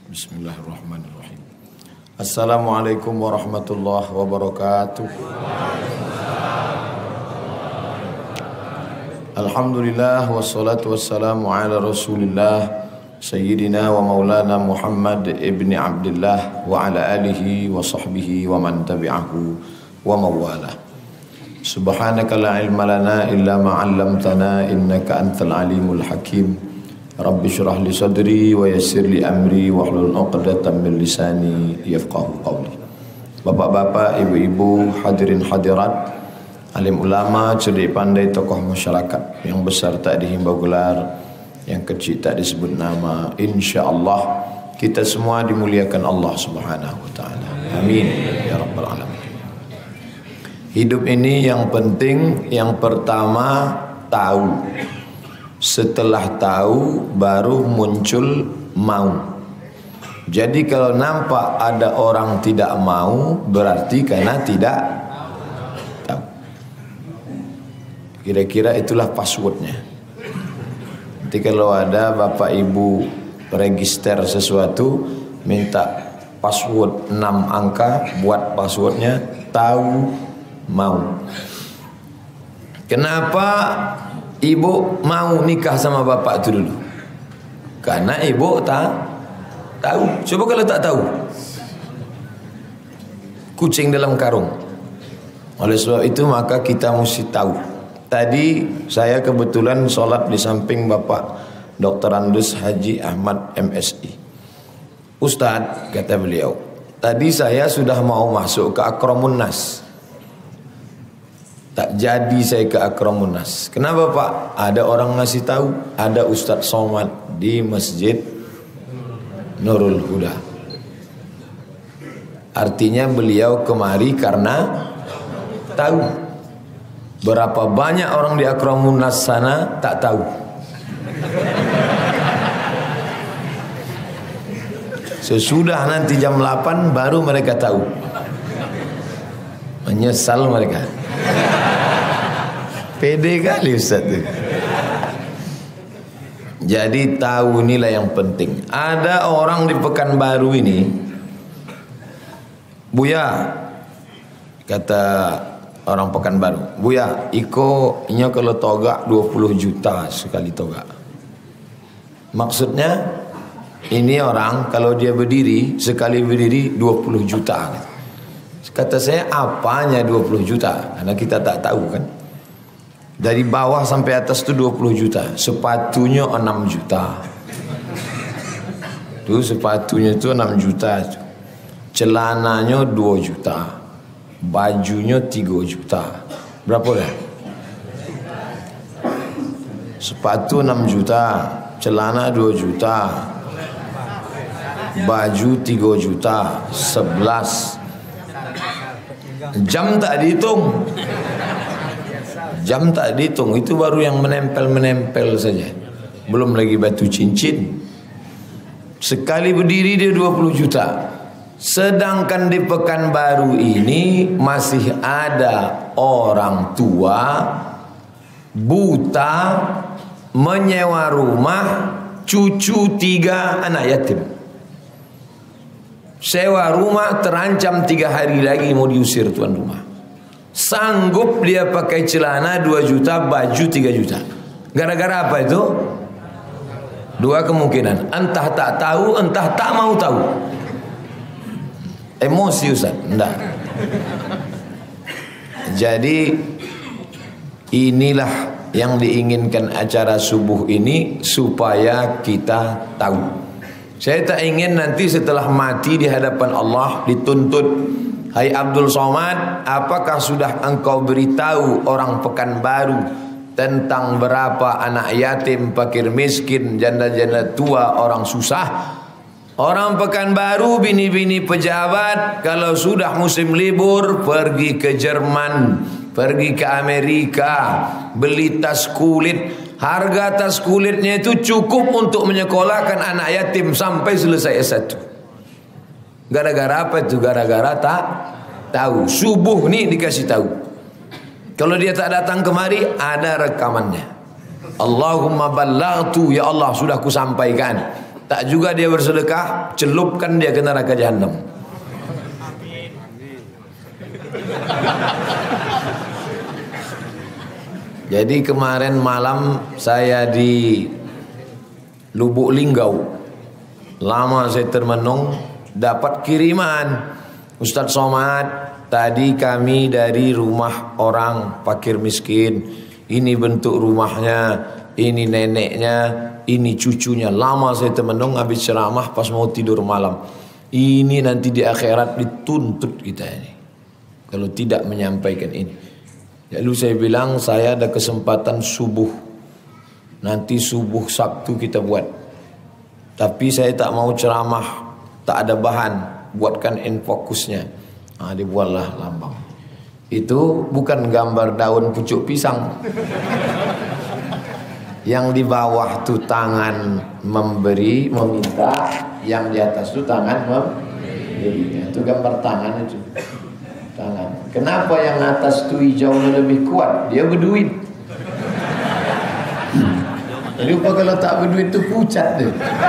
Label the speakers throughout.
Speaker 1: Bismillahirrahmanirrahim. Assalamualaikum warahmatullahi wabarakatuh. Alhamdulillah wassalatu wassalamu ala Rasulillah Sayyidina wa maulana Muhammad ibni Abdullah wa ala alihi wa sahbihi wa man tabi'ahu wa mawalah. Subhanaka la ilma lana illa ma 'allamtana innaka antal alimul hakim. Rabbi syrah li sadri wa yassir li amri wahlul 'uqdatam min lisani yafqahu qawli. Bapak-bapak, ibu-ibu, hadirin hadirat, alim ulama, cerdik pandai, tokoh masyarakat, yang besar tak dihimbau gelar, yang kecil tak disebut nama, insyaallah kita semua dimuliakan Allah Subhanahu wa taala. Amin ya rabbal alamin. Hidup ini yang penting, yang pertama tahu. Setelah tahu baru muncul mau. Jadi kalau nampak ada orang tidak mau, berarti karena tidak tahu. Kira-kira itulah passwordnya. Nanti kalau ada bapak ibu register sesuatu, minta password 6 angka, buat passwordnya tahu mau. Kenapa ibu mau nikah sama bapak itu dulu? Karena ibu tak tahu. Coba kalau tak tahu, kucing dalam karung. Oleh sebab itu maka kita mesti tahu. Tadi saya kebetulan sholat di samping Bapak Dr. Andus Haji Ahmad MSI. Ustadz, kata beliau, tadi saya sudah mau masuk ke Akramun Nas, tak jadi saya ke Akramun Nas. Kenapa Pak? Ada orang ngasih tahu, ada Ustadz Somad di Masjid Nurul Huda. Artinya beliau kemari karena tahu. Berapa banyak orang di Akramun Nas sana tak tahu. Sesudah nanti jam 8 baru mereka tahu. Menyesal mereka. Pede kali Ustaz tu. Jadi tahu inilah yang penting. Ada orang di Pekanbaru ini, Buya, kata orang Pekanbaru, Buya, iko inya kalau togak 20 juta sekali togak. Maksudnya ini orang kalau dia berdiri, sekali berdiri 20 juta. Kata saya, apanya 20 juta? Karena kita tak tahu kan. Dari bawah sampai atas itu 20 juta. Sepatunya 6 juta. Tuh sepatunya itu 6 juta. Celananya 2 juta. Bajunya 3 juta. Berapa dah? Sepatu 6 juta. Celana 2 juta. Baju 3 juta. 11. Jam tak dihitung. Jam tak dihitung. Itu baru yang menempel-menempel saja. Belum lagi batu cincin. Sekali berdiri dia 20 juta. Sedangkan di Pekanbaru ini masih ada orang tua buta menyewa rumah cucu 3 anak yatim. Sewa rumah terancam 3 hari lagi mau diusir tuan rumah. Sanggup dia pakai celana 2 juta, baju 3 juta. Gara-gara apa itu? 2 kemungkinan. Entah tak tahu, entah tak mau tahu. Emosi Ustaz? Enggak. Jadi inilah yang diinginkan acara subuh ini, supaya kita tahu. Saya tak ingin nanti setelah mati di hadapan Allah dituntut, hai Abdul Somad, apakah sudah engkau beritahu orang Pekanbaru tentang berapa anak yatim, fakir miskin, janda-janda tua, orang susah? Orang Pekanbaru, bini-bini pejabat, kalau sudah musim libur pergi ke Jerman, pergi ke Amerika, beli tas kulit. Harga tas kulitnya itu cukup untuk menyekolahkan anak yatim sampai selesai S1. Gara-gara apa itu? Gara-gara tak tahu. Subuh nih dikasih tahu. Kalau dia tak datang kemari, ada rekamannya. Allahumma ballaghtu, ya Allah sudah kusampaikan. tak juga dia bersedekah, celupkan dia ke neraka jahanam. Jadi kemarin malam saya di Lubuk Linggau, lama saya termenung, dapat kiriman, Ustadz Somad, tadi kami dari rumah orang fakir miskin, ini bentuk rumahnya, ini neneknya, ini cucunya. Lama saya termenung habis ceramah pas mau tidur malam. Ini nanti di akhirat dituntut kita ini kalau tidak menyampaikan ini. Lalu saya bilang saya ada kesempatan subuh, nanti subuh Sabtu kita buat. Tapi saya tak mau ceramah, tak ada bahan, buatkan infokusnya. Dibuatlah lambang. Itu bukan gambar daun pucuk pisang. Yang di bawah tu tangan memberi, meminta, yang di atas tu tangan memberi. Itu gambar tangan itu. Tangan. Kenapa yang atas tu hijaunya lebih kuat? Dia berduit. Lupa kalau tak berduit tu pucat tu.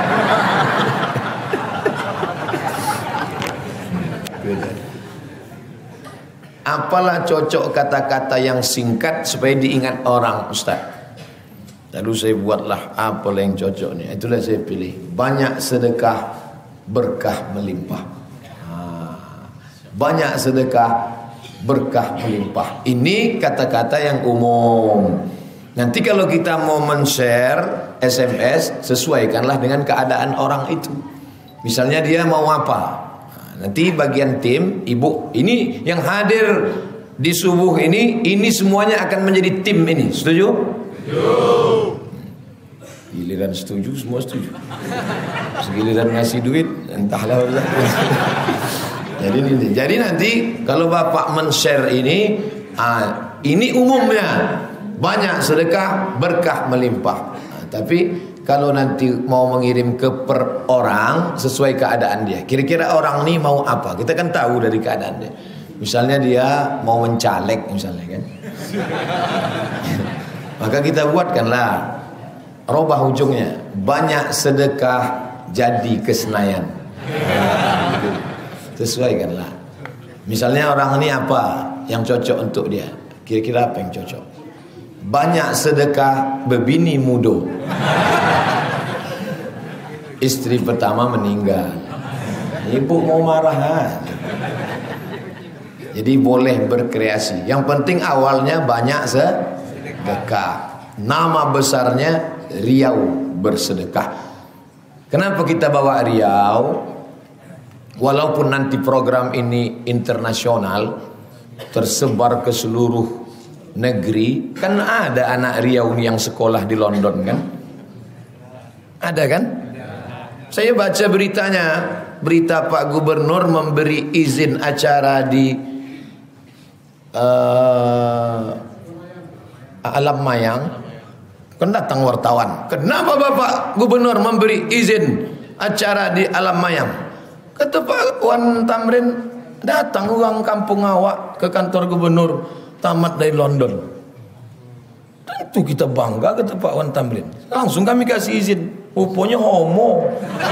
Speaker 1: Apalah cocok kata-kata yang singkat supaya diingat orang, Ustaz. Lalu saya buatlah apalah yang cocok ni. Itulah saya pilih. Banyak sedekah, berkah melimpah. Banyak sedekah, berkah melimpah. Ini kata-kata yang umum. Nanti kalau kita mau men-share SMS, sesuaikanlah dengan keadaan orang itu. Misalnya dia mau apa? Nanti bagian tim, ibu, ini yang hadir di subuh ini semuanya akan menjadi tim ini. Setuju? Setuju. Giliran setuju, semua setuju. Segiliran ngasih duit, entahlah. Jadi nanti kalau Bapak men-share ini umumnya banyak sedekah, berkah melimpah. Tapi kalau nanti mau mengirim ke per orang sesuai keadaan dia. Kira-kira orang ini mau apa? Kita kan tahu dari keadaan dia. Misalnya dia mau mencalek misalnya kan. Maka kita buatkanlah robah ujungnya. Banyak sedekah jadi ke Senayan. Sesuaikanlah. Misalnya orang ini apa yang cocok untuk dia? Kira-kira apa yang cocok? Banyak sedekah bebini mudo. Istri pertama meninggal, ibu mau marah. Jadi boleh berkreasi. Yang penting awalnya banyak sedekah. Nama besarnya Riau bersedekah. Kenapa kita bawa Riau? Walaupun nanti program ini internasional, tersebar ke seluruh negeri, kan ada anak Riau yang sekolah di London kan? Ada kan? Saya baca beritanya, berita Pak Gubernur memberi izin acara di Alam Mayang. Kan datang wartawan, kenapa Bapak Gubernur memberi izin acara di Alam Mayang? Kata Pak Wan Tamrin, datang uang kampung awak ke kantor gubernur tamat dari London. Tentu kita bangga, kata Pak Wan Tamrin. Langsung kami kasih izin. Rupanya homo.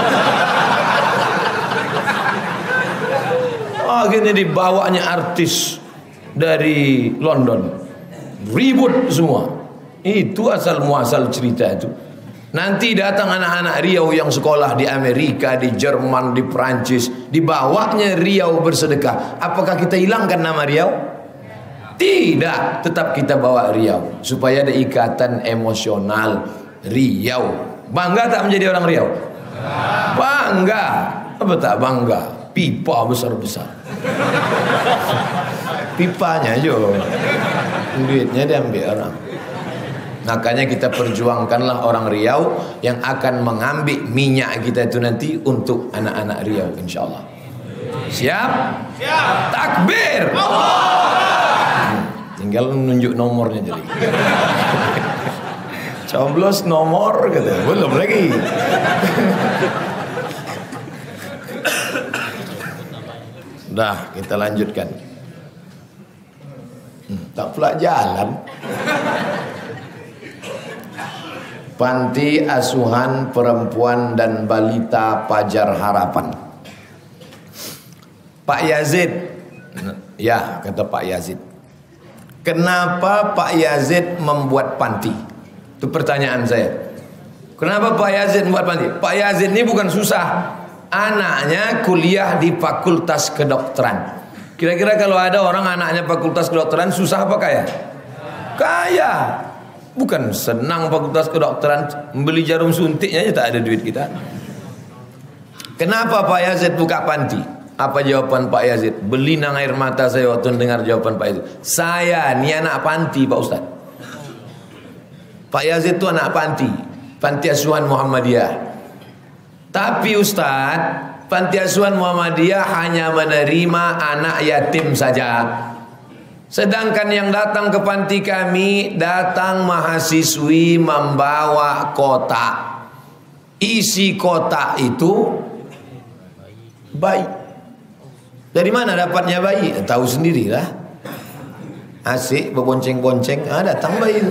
Speaker 1: Akhirnya dibawanya artis dari London. Ribut semua. Itu asal muasal cerita itu. Nanti datang anak-anak Riau yang sekolah di Amerika, di Jerman, di Prancis, dibawanya Riau bersedekah. Apakah kita hilangkan nama Riau? Tidak, tetap kita bawa Riau supaya ada ikatan emosional Riau. Bangga tak menjadi orang Riau? Bangga. Apa tak bangga? Pipa besar-besar. Pipanya jo, duitnya diambil orang. Makanya kita perjuangkanlah orang Riau yang akan mengambil minyak kita itu nanti untuk anak-anak Riau, insyaallah. Siap? Siap. Takbir. Tinggal nunjuk nomornya jadi. Coblos nomor gitu. Belum lagi. Dah, kita lanjutkan. Tak pula jalan. Panti Asuhan Perempuan dan Balita Pajar Harapan. Pak Yazid, ya kata Pak Yazid, kenapa Pak Yazid membuat panti? Itu pertanyaan saya. Kenapa Pak Yazid membuat panti? Pak Yazid ini bukan susah. Anaknya kuliah di Fakultas Kedokteran. Kira-kira kalau ada orang anaknya Fakultas Kedokteran susah apa kaya? Kaya. Bukan senang Fakultas Kedokteran, membeli jarum suntiknya aja tak ada duit kita. Kenapa Pak Yazid buka panti? Apa jawaban Pak Yazid? Beli nang air mata saya waktu dengar jawaban Pak Yazid. Saya ni anak panti Pak Ustaz. Pak Yazid itu anak panti, Panti Asuhan Muhammadiyah. Tapi Ustaz, Panti Asuhan Muhammadiyah hanya menerima anak yatim saja. Sedangkan yang datang ke panti kami, datang mahasiswi membawa kotak. Isi kotak itu bayi. Dari mana dapatnya bayi? Tahu sendirilah. Asik berbonceng-bonceng, datang bayi.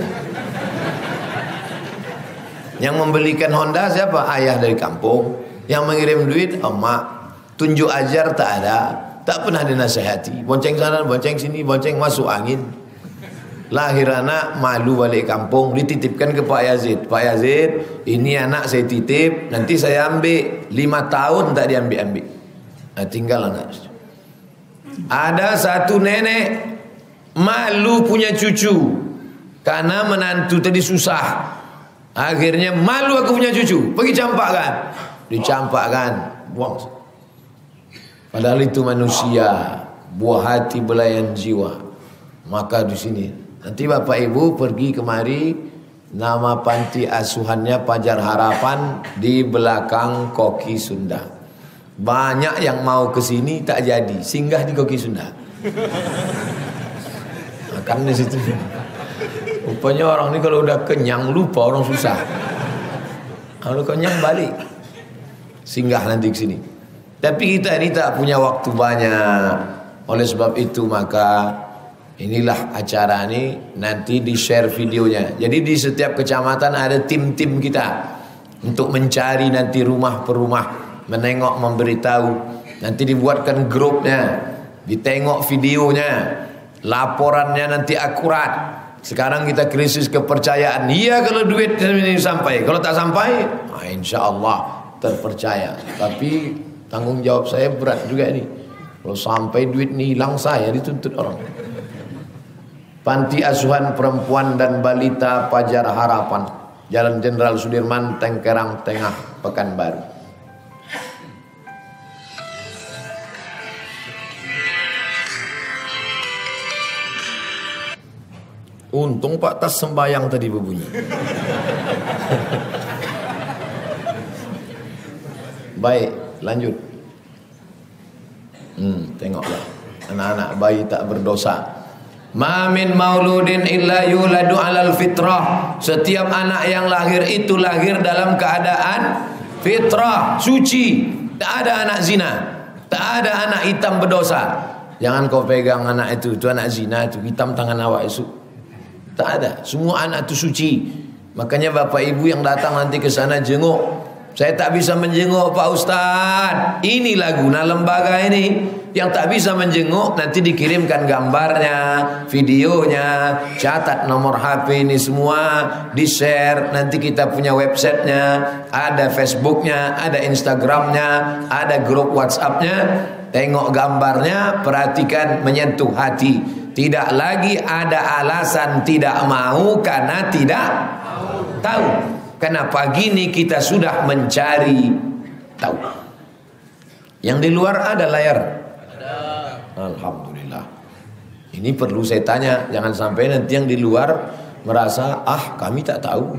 Speaker 1: Yang membelikan Honda siapa? Ayah dari kampung. Yang mengirim duit emak. Tunjuk ajar tak ada. Tak pernah dinasihati. Bonceng sana, bonceng sini, bonceng masuk angin. Lahir anak, malu balik kampung, dititipkan ke Pak Yazid. Pak Yazid, ini anak saya titip, nanti saya ambil. 5 tahun tak diambil-ambil. Nah, tinggal anak. Ada satu nenek malu punya cucu karena menantu tadi susah. Akhirnya malu aku punya cucu, pergi campakkan. Dicampakkan, buang. Padahal itu manusia, buah hati belayan jiwa. Maka di sini nanti Bapak Ibu pergi kemari, nama panti asuhannya Pajar Harapan di belakang Koki Sunda. Banyak yang mau ke sini tak jadi, singgah di Koki Sunda. Makan di situ. Rupanya orang ini kalau udah kenyang lupa orang susah. Kalau kenyang balik, singgah nanti ke sini. Tapi kita ini tak punya waktu banyak. Oleh sebab itu maka inilah acara ini, nanti di share videonya. Jadi di setiap kecamatan ada tim-tim kita untuk mencari nanti rumah per rumah, menengok, memberitahu. Nanti dibuatkan grupnya, ditengok videonya, laporannya nanti akurat. Sekarang kita krisis kepercayaan. Iya kalau duit ini sampai, kalau tak sampai, insya Allah terpercaya. Tapi tanggung jawab saya berat juga ini. Kalau sampai duit ini hilang, saya dituntut orang. Panti Asuhan Perempuan dan Balita Pajar Harapan, Jalan Jenderal Sudirman, Tengkerang Tengah, Pekanbaru. Untung Pak tas sembayang tadi berbunyi. Baik, lanjut. Tengoklah, anak-anak bayi tak berdosa. Ma min mauludin illa yuladu alal fitrah. Setiap anak yang lahir itu lahir dalam keadaan fitrah, suci. Tak ada anak zina, tak ada anak hitam berdosa. Jangan kau pegang anak itu anak zina, itu hitam tangan awak itu. Tak ada, semua anak itu suci. Makanya Bapak Ibu yang datang nanti ke sana jenguk. Saya tak bisa menjenguk Pak Ustaz. Inilah guna lembaga ini. Yang tak bisa menjenguk nanti dikirimkan gambarnya, videonya, catat nomor HP ini semua, di-share. Nanti kita punya websitenya, ada Facebooknya, ada Instagramnya, ada grup WhatsAppnya. Tengok gambarnya, perhatikan, menyentuh hati. Tidak lagi ada alasan tidak mau karena tidak tahu. Karena pagi ini kita sudah mencari tahu. Yang di luar ada layar. Alhamdulillah. Ini perlu saya tanya, jangan sampai nanti yang di luar merasa kami tak tahu.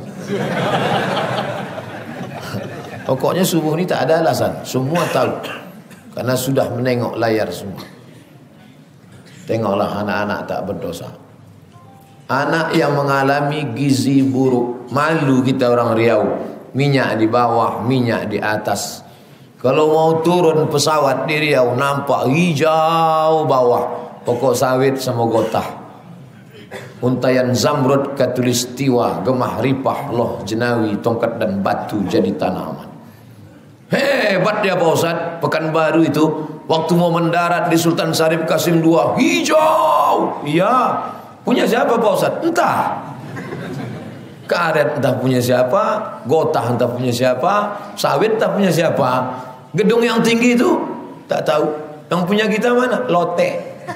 Speaker 1: Pokoknya subuh ini tak ada alasan, semua tahu. Karena sudah menengok layar semua. Tengoklah anak-anak tak berdosa. Anak yang mengalami gizi buruk, malu kita orang Riau. Minyak di bawah, minyak di atas. Kalau mau turun pesawat di Riau, nampak hijau bawah, pokok sawit sama gotah. Untayan zamrud katulistiwa, gemah ripah loh jenawi, tongkat dan batu jadi tanaman. Hebat dia Pak Ustaz. Pekanbaru itu waktu mau mendarat di Sultan Syarif Qasim II, hijau. Iya. Punya siapa Pak Ustaz? Entah. Karet entah punya siapa, gotah entah punya siapa, sawit entah punya siapa. Gedung yang tinggi itu tak tahu. Yang punya kita mana? Lote.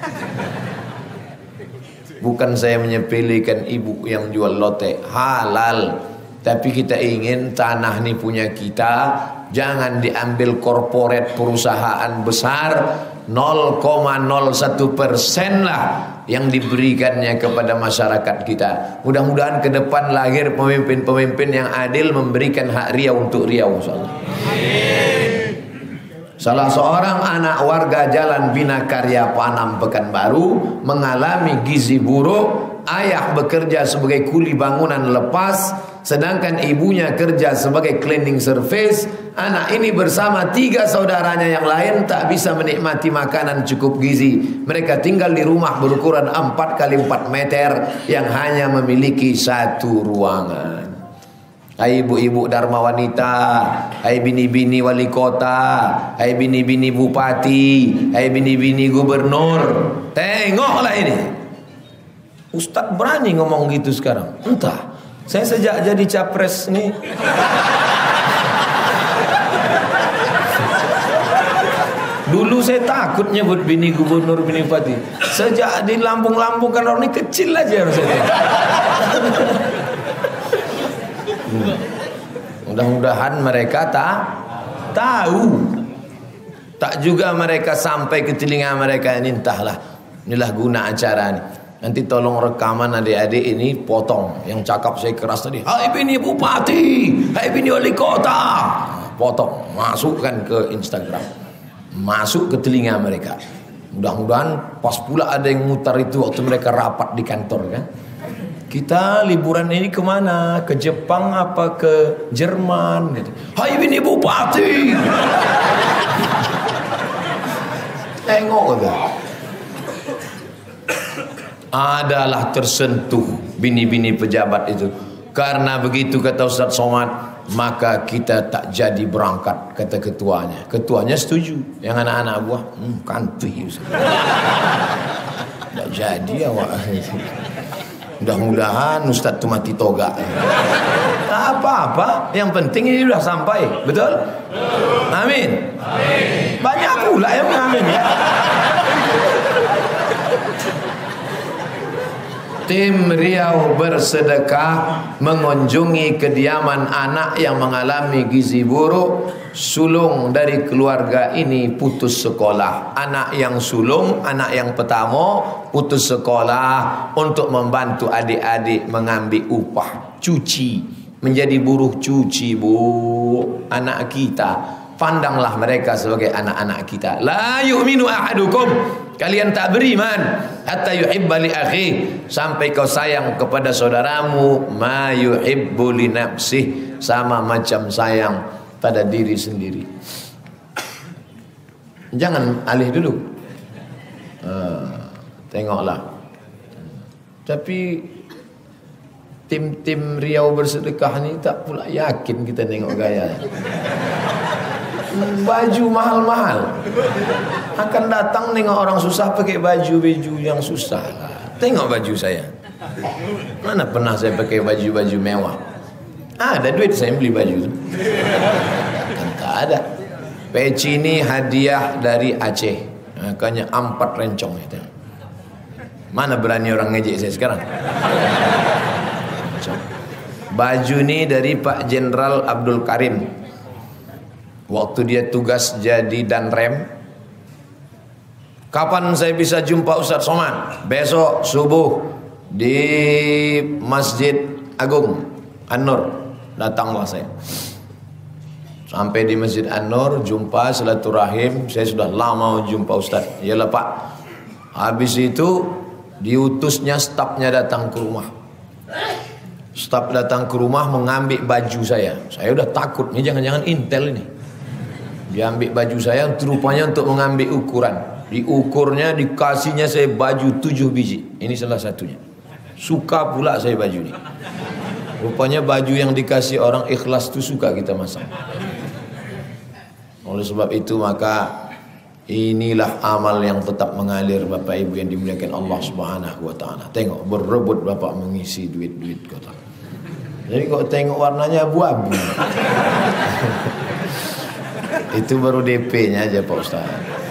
Speaker 1: Bukan saya menyepelekan ibu yang jual lote, halal. Tapi kita ingin tanah ini punya kita, jangan diambil korporat perusahaan besar. 0,01% lah yang diberikannya kepada masyarakat kita. Mudah-mudahan ke depan lahir pemimpin-pemimpin yang adil, memberikan hak Riau untuk Riau. Salah seorang anak warga Jalan Bina Karya Panam Pekanbaru mengalami gizi buruk. Ayah bekerja sebagai kuli bangunan lepas, sedangkan ibunya kerja sebagai cleaning service. Anak ini bersama 3 saudaranya yang lain tak bisa menikmati makanan cukup gizi. Mereka tinggal di rumah berukuran 4 kali 4 meter yang hanya memiliki 1 ruangan. Hai ibu-ibu Dharma Wanita, hai bini-bini wali kota, hai bini-bini bupati, hai bini-bini gubernur, tengoklah ini. Ustadz berani ngomong gitu sekarang? Entah. Saya sejak jadi capres nih, dulu saya takut nyebut bini gubernur, bini bupati. Sejak di Lampung-Lampung kan orang ini kecil aja rasanya. Mudah-mudahan mereka tak tahu. Tak juga mereka sampai ke telinga mereka ini, entahlah. Inilah guna acara ini. Nanti tolong rekaman adik-adik ini, potong. Yang cakap saya keras tadi, hai bini bupati, hai bini wali kota, potong, masukkan ke Instagram, masuk ke telinga mereka. Mudah-mudahan pas pula ada yang mutar itu waktu mereka rapat di kantor kan. Kita liburan ini kemana? Ke Jepang apa ke Jerman gitu. Hai bini bupati. Tengok gitu. Adalah tersentuh bini-bini pejabat itu. Karena begitu kata Ustaz Somad, maka kita tak jadi berangkat, kata ketuanya. Ketuanya setuju. Yang anak-anak buah, kantui Ustaz. Tak jadi awak. Mudah-mudahan Ustaz tu mati toga. Tak apa-apa, yang penting ini sudah sampai. Betul? Amin. Banyak pula yang amin ya. Tim Riau bersedekah mengunjungi kediaman anak yang mengalami gizi buruk. Sulung dari keluarga ini putus sekolah. Anak yang sulung, anak yang pertama putus sekolah untuk membantu adik-adik mengambil upah cuci, menjadi buruh cuci. Bu, anak kita, pandanglah mereka sebagai anak-anak kita. La yu'minu ahadukum, kalian tak beriman hatta yuhibba li akhi, sampai kau sayang kepada saudaramu ma yuhibbu li nafsih, sama macam sayang pada diri sendiri. Jangan alih dulu. Tengoklah. Tapi tim-tim Riau bersedekah ni tak pula yakin kita tengok gaya. Baju mahal-mahal. Akan datang tengok orang susah pakai baju-baju yang susah. Tengok baju saya. Mana pernah saya pakai baju-baju mewah? Ada duit saya beli baju. Kan tak ada. Peci ini hadiah dari Aceh. Makanya 4 rencong itu. Mana berani orang ngejek saya sekarang? Baju ini dari Pak Jenderal Abdul Karim. Waktu dia tugas jadi Danrem. Kapan saya bisa jumpa Ustaz Somad? Besok subuh di Masjid Agung An-Nur. Datanglah saya. Sampai di Masjid An-Nur, jumpa silaturahim. Saya sudah lama jumpa Ustaz. Yalah Pak. Habis itu diutusnya stafnya datang ke rumah. Staf datang ke rumah mengambil baju saya. Saya udah takut, ini jangan-jangan intel ini. Dia ambil baju saya, rupanya untuk mengambil ukuran. Diukurnya, dikasihnya saya baju 7 biji. Ini salah satunya. Suka pula saya baju ni. Rupanya baju yang dikasih orang ikhlas tu suka kita masang. Oleh sebab itu maka inilah amal yang tetap mengalir Bapak Ibu yang dimuliakan Allah Subhanahu wa taala. Tengok berebut Bapak mengisi duit-duit kota. Jadi kok tengok warnanya abu-abu. Itu baru DP-nya aja Pak Ustaz.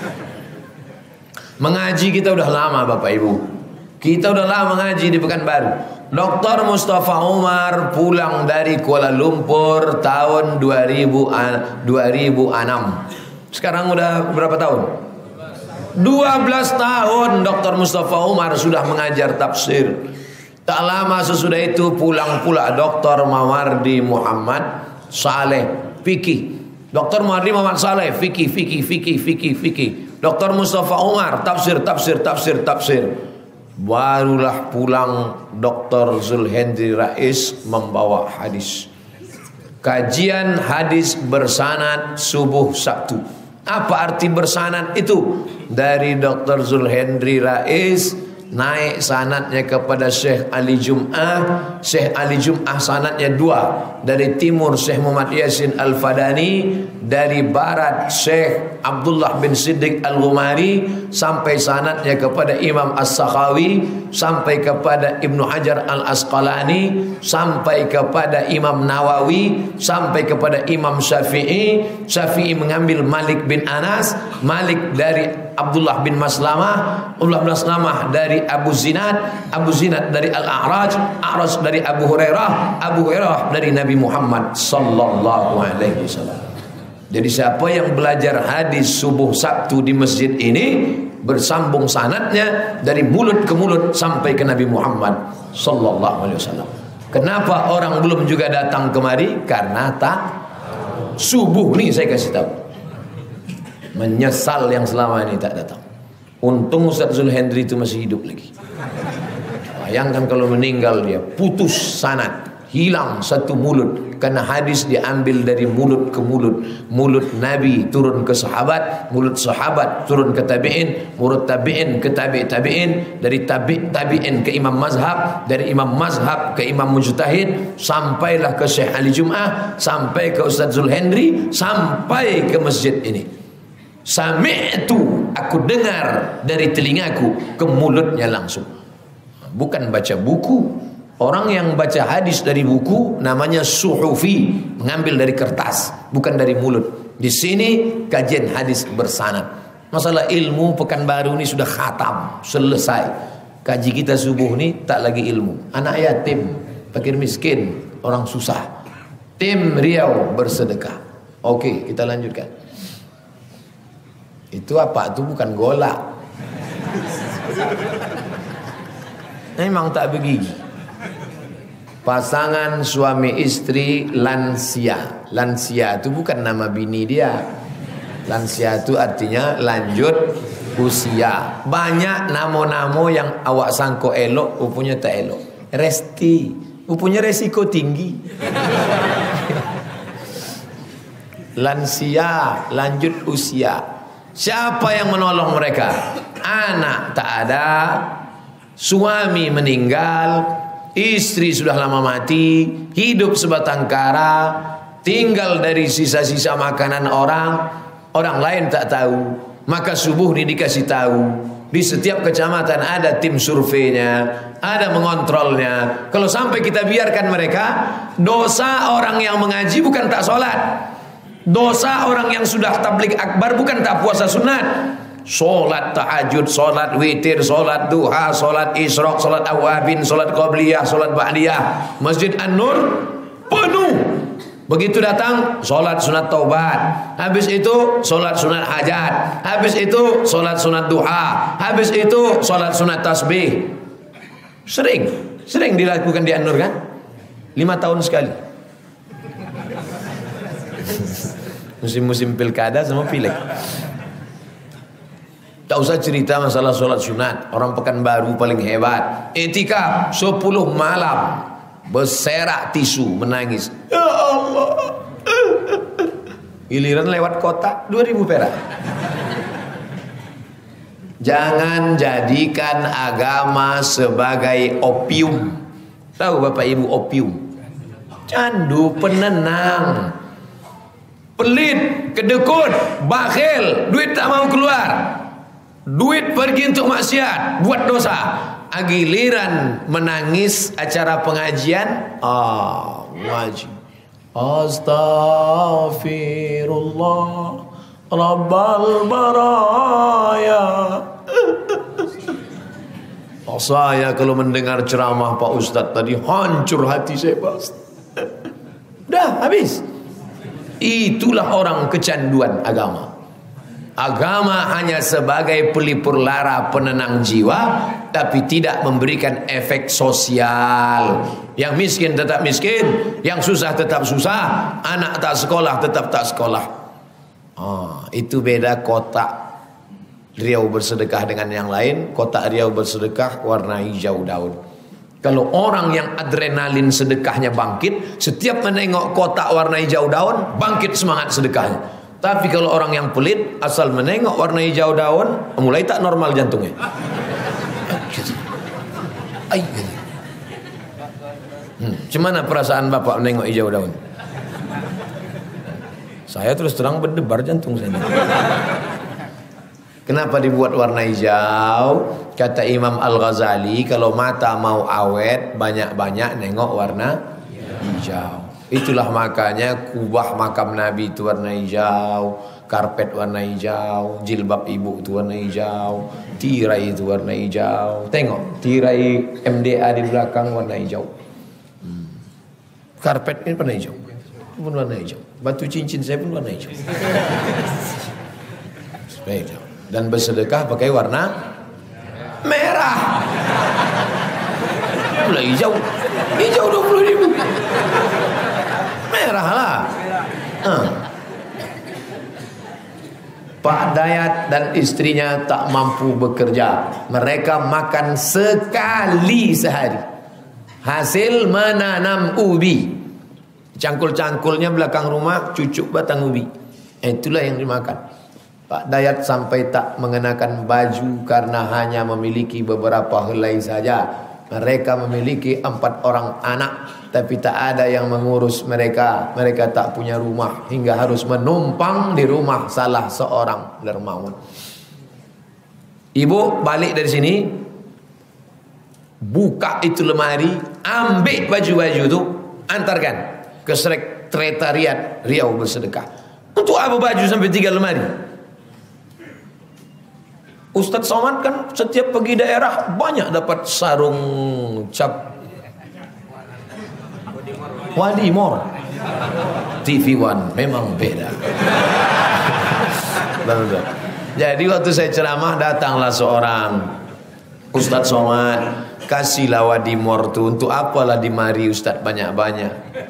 Speaker 1: Mengaji kita udah lama Bapak Ibu. Kita udah lama mengaji di Pekanbaru. Dr. Mustafa Umar pulang dari Kuala Lumpur tahun 2006. Sekarang udah berapa tahun? 12 tahun Dr. Mustafa Umar sudah mengajar tafsir. Tak lama sesudah itu pulang pula Dr. Mawardi Muhammad Saleh fikih. Dr. Mawardi Muhammad Saleh fikih. Dr. Mustafa Umar tafsir. Barulah pulang Dr. Zulhendri Rais membawa hadis. Kajian hadis bersanad subuh Sabtu. Apa arti bersanad itu? Dari Dr. Zulhendri Rais naik sanadnya kepada Syekh Ali Jum'ah. Syekh Ali Jum'ah sanadnya 2. Dari timur Syekh Muhammad Yasin Al-Fadani, dari barat Syekh Abdullah bin Siddiq Al-Ghumari, sampai sanadnya kepada Imam As-Sakhawi, sampai kepada Ibnu Hajar Al-Asqalani, sampai kepada Imam Nawawi, sampai kepada Imam Syafi'i. Syafi'i mengambil Malik bin Anas, Malik dari Abdullah bin Maslamah, Abdullah bin Maslamah dari Abu Zinad, Abu Zinad dari Al-A'raj, A'raj dari Abu Hurairah, Abu Hurairah dari Nabi Muhammad sallallahu alaihi wasallam. Jadi siapa yang belajar hadis subuh Sabtu di masjid ini bersambung sanadnya dari mulut ke mulut sampai ke Nabi Muhammad sallallahu alaihi wasallam. Kenapa orang belum juga datang kemari? Karena tak subuh nih saya kasih tahu. Menyesal yang selama ini tak datang. Untung Ustaz Zulhendri itu masih hidup lagi. Bayangkan kalau meninggal dia, putus sanad, hilang satu mulut. Karena hadis diambil dari mulut ke mulut. Mulut Nabi turun ke sahabat, mulut sahabat turun ke tabi'in, mulut tabi'in ke tabi'in, dari tabi'in ke imam mazhab, dari imam mazhab ke imam mujtahid, sampailah ke Syekh Ali Jum'ah, sampai ke Ustaz Zulhendri, sampai ke masjid ini. Sami'tu, aku dengar dari telingaku ke mulutnya langsung. Bukan baca buku. Orang yang baca hadis dari buku namanya suhufi, mengambil dari kertas, bukan dari mulut. Di sini kajian hadis bersanad. Masalah ilmu Pekanbaru ini sudah khatam, selesai. Kaji kita subuh ini tak lagi ilmu. Anak yatim, fakir miskin, orang susah. Tim Riau bersedekah. Oke, kita lanjutkan. Itu apa? Itu bukan golak. Memang tak begigi. Pasangan suami istri lansia. Lansia itu bukan nama bini dia. Lansia itu artinya lanjut usia. Banyak namo-namo yang awak sangko elok, rupanya tak elok. Resti, rupanya resiko tinggi. Lansia, lanjut usia. Siapa yang menolong mereka? Anak tak ada, suami meninggal, istri sudah lama mati, hidup sebatang kara, tinggal dari sisa-sisa makanan orang lain tak tahu. Maka subuh ini dikasih tahu. Di setiap kecamatan ada tim surveinya, ada mengontrolnya. Kalau sampai kita biarkan mereka, dosa orang yang mengaji bukan tak sholat, dosa orang yang sudah tabligh akbar bukan tak puasa sunat. Solat tahajud, solat witir, solat duha, solat isyraq, solat awabin, solat qabliyah, solat ba'diyah. Masjid An-Nur penuh. Begitu datang, solat sunat taubat. Habis itu solat sunat hajat. Habis itu solat sunat duha. Habis itu solat sunat tasbih. Sering dilakukan di An-Nur kan? 5 tahun sekali. Musim-musim pilkada sama pileg. Tak usah cerita masalah solat sunat. Orang Pekanbaru paling hebat. I'tikaf 10 malam, berserak tisu, menangis. Ya Allah. Giliran lewat kota 2000 perak. Jangan jadikan agama sebagai opium. Tahu Bapak Ibu opium? Candu, penenang, pelit, kedekut, bakhil, duit tak mau keluar, duit pergi untuk maksiat, buat dosa. Giliran menangis acara pengajian, ngaji, astaghfirullah Rabbal baraya. Saya kalau mendengar ceramah Pak Ustadz tadi, hancur hati saya pasti. Dah habis. Itulah orang kecanduan agama. Agama hanya sebagai pelipur lara, penenang jiwa, tapi tidak memberikan efek sosial. Yang miskin tetap miskin, yang susah tetap susah, anak tak sekolah tetap tak sekolah. Itu beda kotak Riau bersedekah dengan yang lain. Kotak Riau bersedekah warna hijau daun. Kalau orang yang adrenalin sedekahnya bangkit, setiap menengok kotak warna hijau daun, bangkit semangat sedekahnya. Tapi kalau orang yang pelit, asal menengok warna hijau daun, mulai tak normal jantungnya. Gimana perasaan Bapak menengok hijau daun? Saya terus terang berdebar jantung saya. Kenapa dibuat warna hijau? Kata Imam Al-Ghazali, kalau mata mau awet, banyak-banyak nengok warna hijau. Itulah makanya kubah makam Nabi itu warna hijau, karpet warna hijau, jilbab ibu itu warna hijau, tirai itu warna hijau. Tengok, tirai MDA di belakang warna hijau. Karpet ini warna hijau, pun warna hijau. Batu cincin saya pun warna hijau. Hijau. Dan bersedekah pakai warna merah. Pula hijau. Hijau 20.000. Merah lah. Pak Dayat dan istrinya tak mampu bekerja. Mereka makan sekali sehari. Hasil menanam ubi. Cangkul-cangkulnya belakang rumah, cucuk batang ubi. Itulah yang dimakan. Pak Dayat sampai tak mengenakan baju karena hanya memiliki beberapa helai saja. Mereka memiliki 4 orang anak, tapi tak ada yang mengurus mereka. Mereka tak punya rumah hingga harus menumpang di rumah salah seorang dermawan. Ibu balik dari sini, buka itu lemari, ambil baju-baju itu, antarkan ke sekretariat Riau Bersedekah. Untuk apa baju sampai 3 lemari? Ustadz Somad kan setiap pergi daerah banyak dapat sarung cap Wadimor. TV One memang beda. Jadi waktu saya ceramah, datanglah seorang Ustadz Somad, kasihlah Wadimor tuh. Untuk apalah di mari Ustadz banyak-banyak.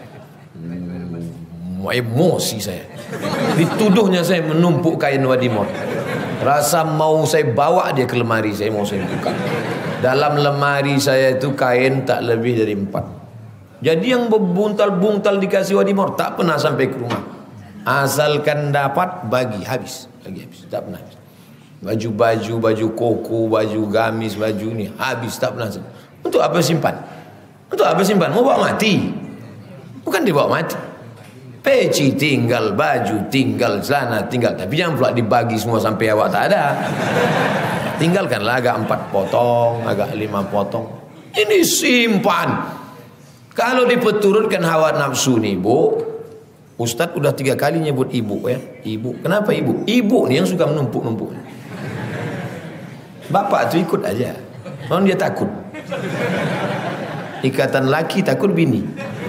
Speaker 1: Emosi saya. Dituduhnya saya menumpuk kain Wadimor. Rasa mau saya bawa dia ke lemari saya, mau saya buka. Dalam lemari saya itu kain tak lebih dari 4. Jadi yang berbuntal-buntal dikasih Wadimor tak pernah sampai ke rumah. Asalkan dapat bagi habis, tak pernah habis. Baju koko, baju gamis, baju ni habis tak pernah. Untuk apa simpan? Untuk apa simpan? Mau bawa mati? Bukan dibawa mati. Peci tinggal, baju tinggal, celana tinggal. Tapi jangan pula dibagi semua sampai awak tak ada. Tinggalkanlah agak 4 potong, agak 5 potong. Ini simpan. Kalau dipeturutkan hawa nafsu nih Bu, Ustadz udah 3 kali nyebut ibu ya. Ibu, kenapa ibu? Ibu nih yang suka menumpuk-numpuk. Bapak tuh ikut aja. Orang dia takut. Ikatan laki takut bini.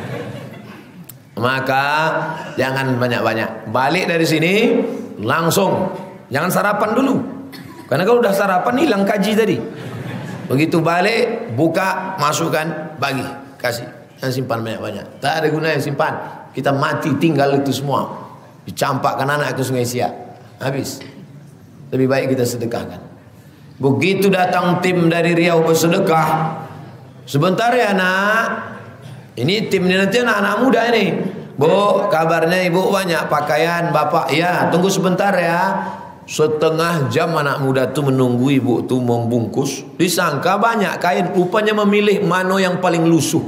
Speaker 1: Maka jangan banyak-banyak. Balik dari sini langsung, jangan sarapan dulu. Karena kalau udah sarapan hilang kaji tadi. Begitu balik, buka, masukkan, bagi, kasih. Jangan simpan banyak-banyak. Tak ada gunanya simpan. Kita mati tinggal itu semua. Dicampakkan anak ke Sungai Siak. Habis. Lebih baik kita sedekahkan. Begitu datang tim dari Riau Bersedekah. Sebentar ya nak. Ini tim ini nanti anak-anak muda ini. Bu, kabarnya ibu banyak pakaian bapak. Ya, tunggu sebentar ya. Setengah jam anak muda tu menunggu ibu tu membungkus. Disangka banyak kain, rupanya memilih mana yang paling lusuh.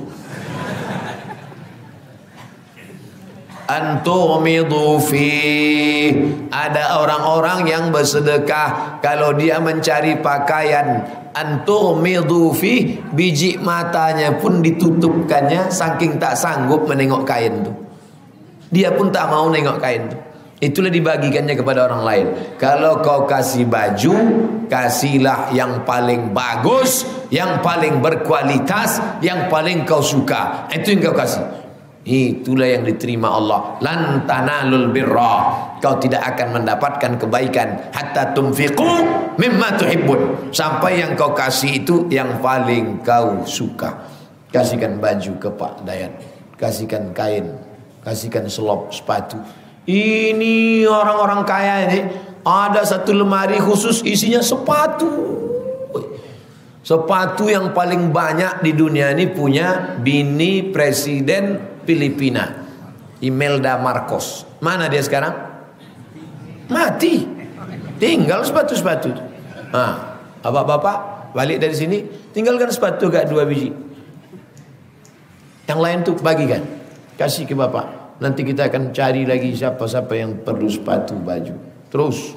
Speaker 1: Antumidu fi, ada orang-orang yang bersedekah kalau dia mencari pakaian. Antumidu fi, biji matanya pun ditutupkannya saking tak sanggup menengok kain tu. Dia pun tak mau nengok kain tu. Itulah dibagikannya kepada orang lain. Kalau kau kasih baju, kasihlah yang paling bagus, yang paling berkualitas, yang paling kau suka. Itu yang kau kasih. Itulah yang diterima Allah. Lan tanalul birra, kau tidak akan mendapatkan kebaikan hatta tunfiqu mimma tuhibbun, sampai yang kau kasih itu yang paling kau suka. Kasihkan baju ke Pak Dayat, kasihkan kain, kasihkan selop, sepatu. Ini orang-orang kaya ini ada satu lemari khusus isinya sepatu. Sepatu yang paling banyak di dunia ini punya bini Presiden Filipina, Imelda Marcos. Mana dia sekarang? Mati. Tinggal sepatu-sepatu. Nah, bapak-bapak balik dari sini, tinggalkan sepatu gak 2 biji. Yang lain tuh bagikan, kasih ke bapak. Nanti kita akan cari lagi siapa-siapa yang perlu sepatu, baju. Terus